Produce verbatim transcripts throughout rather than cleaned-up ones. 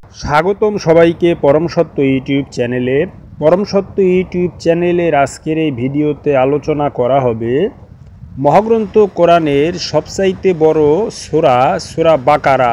স্বাগতম সবাইকে পরম সত্য ইউটিউব চ্যানেলে। পরম সত্য ইউটিউব চ্যানেলের আজকের এই ভিডিওতে আলোচনা করা হবে মহাগ্রন্থ কোরআনের সবচাইতে বড় সূরা সূরা বাকারা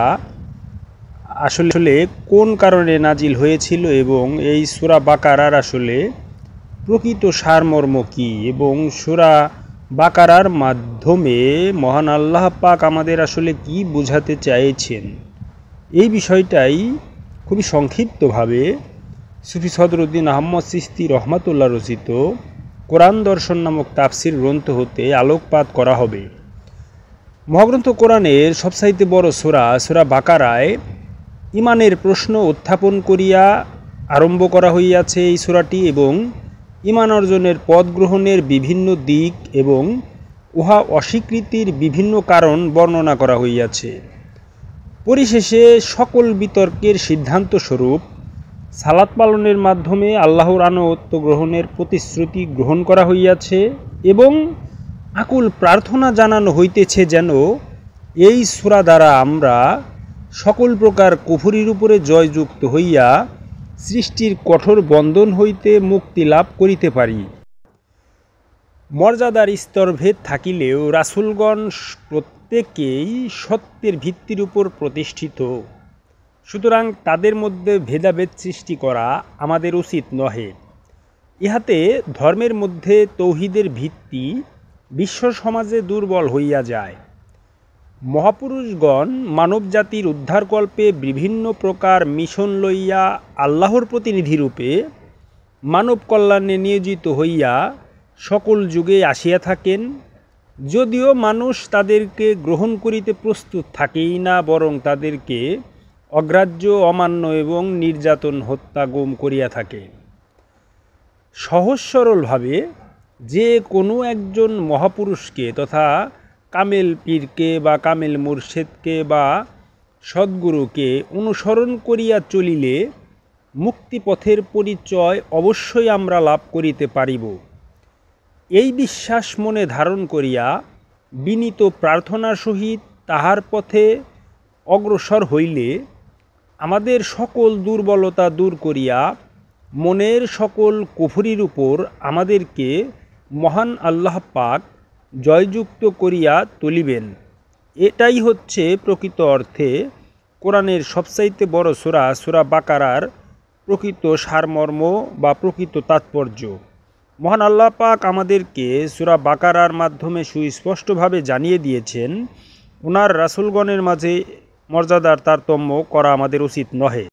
আসলে কোন কারণে নাজিল হয়েছিল এবং এই সূরা বাকারার আসলে প্রকৃত সারমর্ম কী এবং সূরা বাকারার মাধ্যমে মহান আল্লাহ পাক আমাদের আসলে কি বোঝাতে চাইছেন, এই বিষয়টাই খুবই সংক্ষিপ্তভাবে সুফি সদরুদ্দিন আহমদ চিশতি রহমাতুল্লাহ রচিত কোরআন দর্শন নামক তাফসির গ্রন্থ হতে আলোকপাত করা হবে। মহাগ্রন্থ কোরআনের সবচাইতে বড় সূরা সূরা বাকারায় ইমানের প্রশ্ন উত্থাপন করিয়া আরম্ভ করা হইয়াছে এই সূরাটি এবং ইমান অর্জনের পথ গ্রহণের বিভিন্ন দিক এবং উহা অস্বীকৃতির বিভিন্ন কারণ বর্ণনা করা হইয়াছে। পরিশেষে সকল বিতর্কের সিদ্ধান্ত স্বরূপ সালাত পালনের মাধ্যমে আল্লাহর আনুগত্য গ্রহণের প্রতিশ্রুতি গ্রহণ করা হইয়াছে এবং আকুল প্রার্থনা জানানো হইতেছে যেন এই সূরা দ্বারা আমরা সকল প্রকার কুফরির উপরে জয়যুক্ত হইয়া সৃষ্টির কঠোর বন্ধন হইতে মুক্তি লাভ করিতে পারি। মর্যাদার স্তরভেদ থাকিলেও রাসূলগণ প্রত্যেকেই সত্যের ভিত্তির উপর প্রতিষ্ঠিত, সুতরাং তাদের মধ্যে ভেদাভেদ সৃষ্টি করা আমাদের উচিত নহে। ইহাতে ধর্মের মধ্যে তৌহিদের ভিত্তি বিশ্ব সমাজে দুর্বল হইয়া যায়। মহাপুরুষগণ মানবজাতির উদ্ধারকল্পে বিভিন্ন প্রকার মিশন লইয়া আল্লাহর প্রতিনিধিরূপে মানব কল্যাণে নিয়োজিত হইয়া সকল যুগে আসিয়া থাকেন, যদিও মানুষ তাদেরকে গ্রহণ করিতে প্রস্তুত থাকেই না, বরং তাদেরকে অগ্রাহ্য, অমান্য এবং নির্যাতন, হত্যা, গুম করিয়া থাকে। সহজ সরলভাবে যে কোনো একজন মহাপুরুষকে তথা কামেল পীরকে বা কামেল মুর্শেদকে বা সদ্গুরুকে অনুসরণ করিয়া চলিলে মুক্তিপথের পরিচয় অবশ্যই আমরা লাভ করিতে পারিব। এই বিশ্বাস মনে ধারণ করিয়া বিনীত প্রার্থনার সহিত তাহার পথে অগ্রসর হইলে আমাদের সকল দুর্বলতা দূর করিয়া মনের সকল কুফরির উপর আমাদেরকে মহান আল্লাহ পাক জয়যুক্ত করিয়া তুলিবেন। এটাই হচ্ছে প্রকৃত অর্থে কোরআনের সবচাইতে বড় সূরা সূরা বাকারার প্রকৃত সারমর্ম বা প্রকৃত তাৎপর্য। মহান আল্লাহ পাক আমাদেরকে সূরা বাকারার মাধ্যমে সুস্পষ্টভাবে জানিয়ে দিয়েছেন ওনার রাসূলগণের মাঝে মর্যাদার তারতম্য করা আমাদের উচিত নহে।